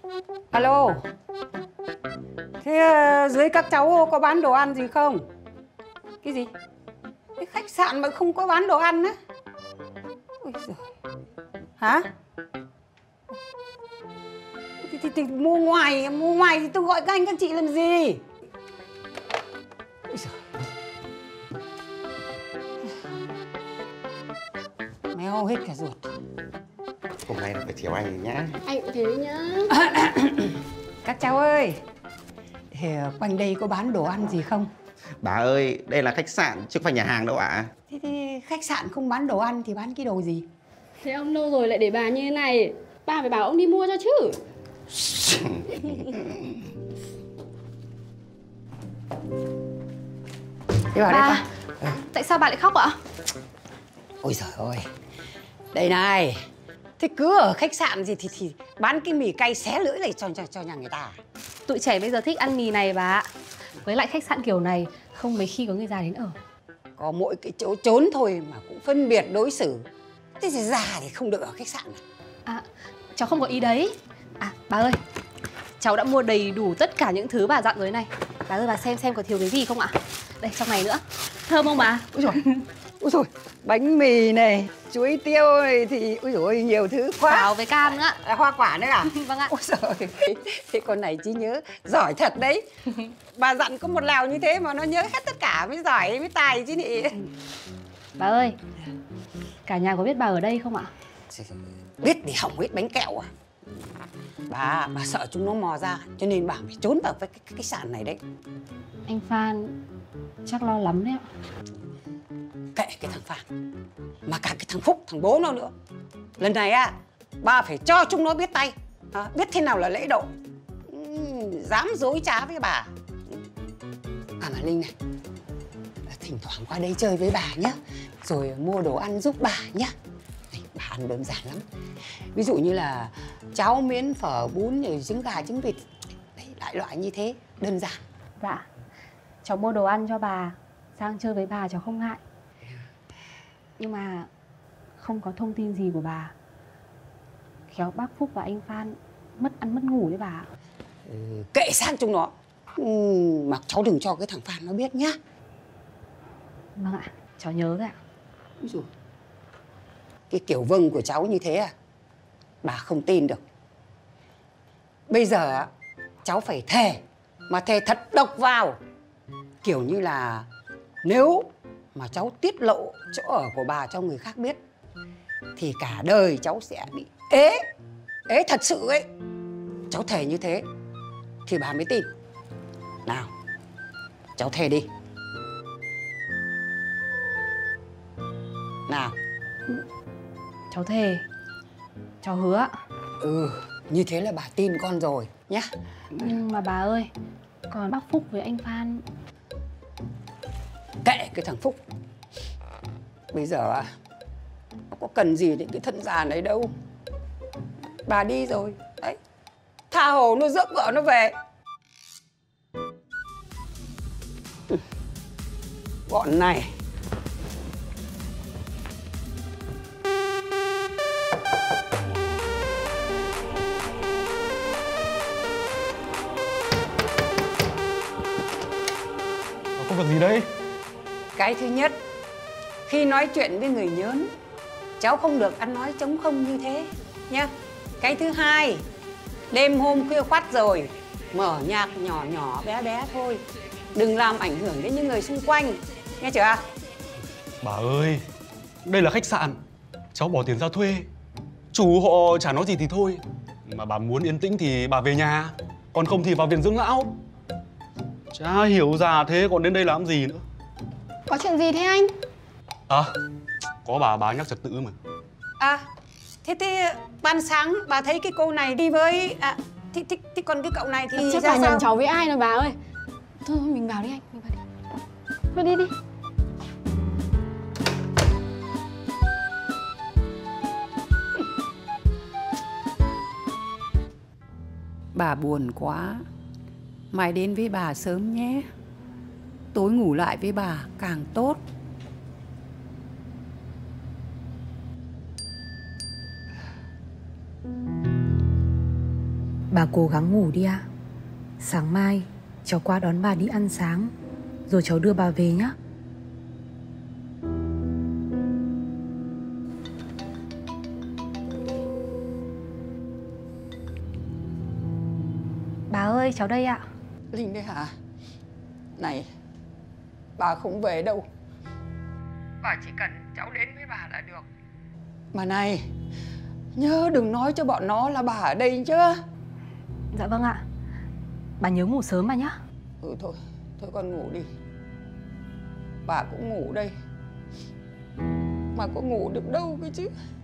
Alo. Thế dưới các cháu có bán đồ ăn gì không? Cái gì? Cái khách sạn mà không có bán đồ ăn á? Ôi giời. Hả? Thì mua ngoài thì tôi gọi các anh các chị làm gì? Ôi giời. Méo hết cả ruột. Hôm nay là phải chiều anh nhá. Anh cũng thế nhá. Các cháu ơi, thì quanh đây có bán đồ ăn gì không? Bà ơi, đây là khách sạn chứ không phải nhà hàng đâu ạ. Thế thì khách sạn không bán đồ ăn thì bán cái đồ gì? Thế ông lâu rồi lại để bà như thế này, bà phải bảo ông đi mua cho chứ. Thế vào đây Bà, tại sao bà lại khóc ạ? Ôi giời ơi. Đây này. Thế cứ ở khách sạn gì thì bán cái mì cay xé lưỡi này cho nhà người ta. Tụi trẻ bây giờ thích ăn mì này bà ạ. Với lại khách sạn kiểu này không mấy khi có người già đến ở. Có mỗi cái chỗ trốn thôi mà cũng phân biệt đối xử. Thế thì già thì không được ở khách sạn À, cháu không có ý đấy. À, bà ơi, cháu đã mua đầy đủ tất cả những thứ bà dặn rồi này. Bà ơi, bà xem có thiếu cái gì không ạ? Đây, trong này nữa. Thơm không bà? Ôi dồi, ôi dồi, bánh mì này, chuối tiêu này thì ôi dồi ôi, nhiều thứ quá. Táo với cam nữa. Hoa quả nữa à? Vâng ạ. Ôi giời, thế con này trí nhớ giỏi thật đấy. Bà dặn có một lèo như thế mà nó nhớ hết tất cả, mới giỏi mới tài chứ nhỉ. Bà ơi, cả nhà có biết bà ở đây không ạ? Biết thì hỏng hết bánh kẹo à. Bà sợ chúng nó mò ra cho nên bà phải trốn vào cái sàn này đấy. Anh Phan chắc lo lắm đấy ạ. Kệ cái thằng Phan, mà cả cái thằng Phúc, thằng bố nó nữa. Lần này á, bà phải cho chúng nó biết tay, biết thế nào là lễ độ. Dám dối trá với bà. À mà Linh này, thỉnh thoảng qua đây chơi với bà nhá, rồi mua đồ ăn giúp bà nhá. Này, bà ăn đơn giản lắm. Ví dụ như là cháo miến, phở, bún, rồi trứng gà, trứng vịt. Đấy, đại loại như thế, đơn giản. Dạ, cháu mua đồ ăn cho bà, sang chơi với bà cháu không ngại. Nhưng mà không có thông tin gì của bà. Khéo bác Phúc và anh Phan mất ăn mất ngủ đấy bà. Kệ sang chúng nó. Mà cháu đừng cho cái thằng Phan nó biết nhá. Vâng ạ, cháu nhớ rồi ạ. Úi dồi. Cái kiểu vâng của cháu như thế à? Bà không tin được. Bây giờ cháu phải thề, mà thề thật độc vào. Kiểu như là nếu mà cháu tiết lộ chỗ ở của bà cho người khác biết thì cả đời cháu sẽ bị ế thật sự ấy. Cháu thề như thế thì bà mới tin. Nào, cháu thề đi. Nào. Cháu thề, cháu hứa ạ. Như thế là bà tin con rồi nhá. Nhưng mà bà ơi, còn bác Phúc với anh Phan. Kệ cái thằng Phúc. Bây giờ nó có cần gì đến cái thân già này đâu. Bà đi rồi đấy, tha hồ nó rước vợ nó về. Bọn này. Có việc gì đấy? Cái thứ nhất, khi nói chuyện với người nhớn, cháu không được ăn nói trống không như thế nhá. Cái thứ hai, đêm hôm khuya khoắt rồi, mở nhạc nhỏ nhỏ bé bé thôi, đừng làm ảnh hưởng đến những người xung quanh, nghe chưa? Bà ơi, đây là khách sạn, cháu bỏ tiền ra thuê, chủ họ chả nói gì thì thôi. Mà bà muốn yên tĩnh thì bà về nhà, còn không thì vào viện dưỡng lão. Chả hiểu già thế còn đến đây làm gì nữa. Có chuyện gì thế anh? À, có bà nhắc trật tự mà. À, thế ban sáng bà thấy cái cô này đi với thì còn cái cậu này thì Chắc ra bà nhầm sao? cháu với ai rồi bà ơi. Thôi mình vào đi anh, mình vào đi. Thôi đi đi. Bà buồn quá, mai đến với bà sớm nhé. Tối ngủ lại với bà càng tốt. Bà cố gắng ngủ đi ạ. Sáng mai cháu qua đón bà đi ăn sáng, rồi cháu đưa bà về nhé. Bà ơi, cháu đây ạ. Linh đấy hả? Này, bà không về đâu. Bà chỉ cần cháu đến với bà là được. Mà này, nhớ đừng nói cho bọn nó là bà ở đây chưa? Dạ vâng ạ. Bà nhớ ngủ sớm mà nhá. Ừ thôi, thôi con ngủ đi. Bà cũng ngủ đây. Mà có ngủ được đâu cơ chứ.